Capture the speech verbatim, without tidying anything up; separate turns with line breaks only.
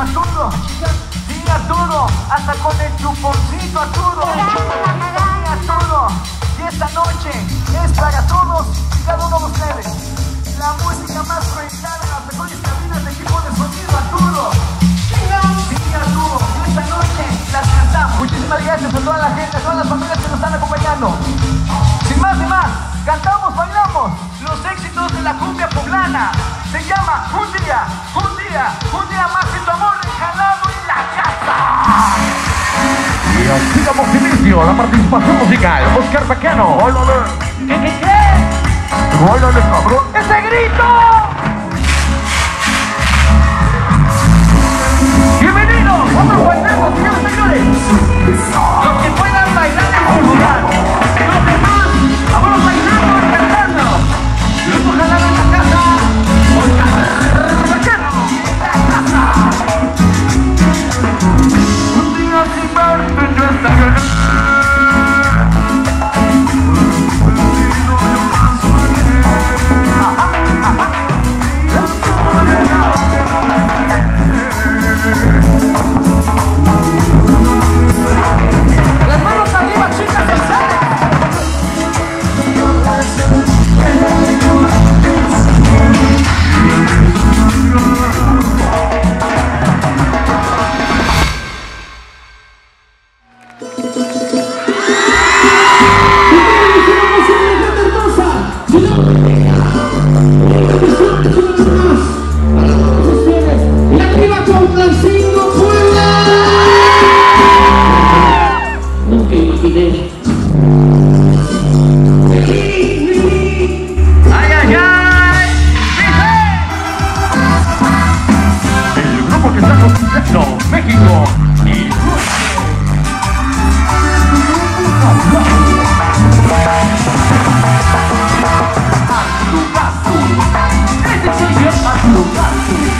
Arturo, sí Arturo, hasta con el chuponcito Arturo, sí Arturo, y esta noche es para todos y cada uno de ustedes, la música más proyectada en las mejores cabinas de equipo de sonido Arturo, sí Arturo, y esta noche las cantamos. Muchísimas gracias a toda la gente, a todas las familias que nos están acompañando. Sin más ni más, cantamos, bailamos los éxitos de la cumbia poblana. Se llama Un día, un día, un día más y tu amor regalado en la casa.
Y así damos inicio a la participación musical. Oscar Bacano. ¡Ólale!
¿Qué, qué, qué?
¡Ólale, cabrón!
¡Ese grito! ¡Bienvenidos! ¡Vamos a bailar, señores y señores! Los que puedan bailar en su lugar. Los demás, vamos bailando y cantando. Los ojalá en la casa. Un día sin verte yo estaré. Las manos arriba, chicas,
México y
Este es el